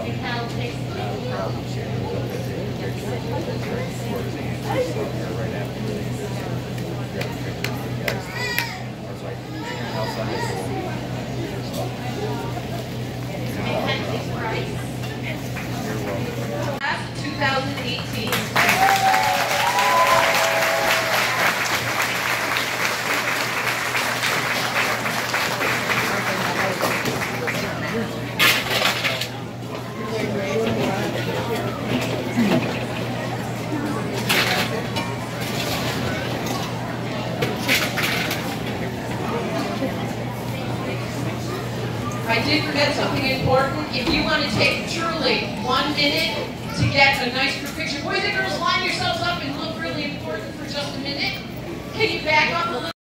I did forget something important. If you want to take truly 1 minute to get a nice group picture, boys and girls, line yourselves up and look really important for just a minute. Can you back up a little?